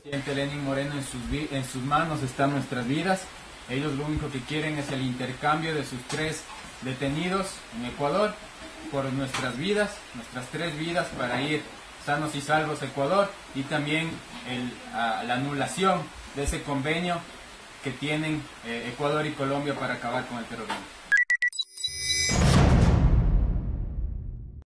Presidente Lenín Moreno, en sus manos están nuestras vidas. Ellos lo único que quieren es el intercambio de sus 3 detenidos en Ecuador por nuestras vidas, nuestras 3 vidas, para ir sanos y salvos a Ecuador, y también la anulación de ese convenio que tienen Ecuador y Colombia para acabar con el terrorismo.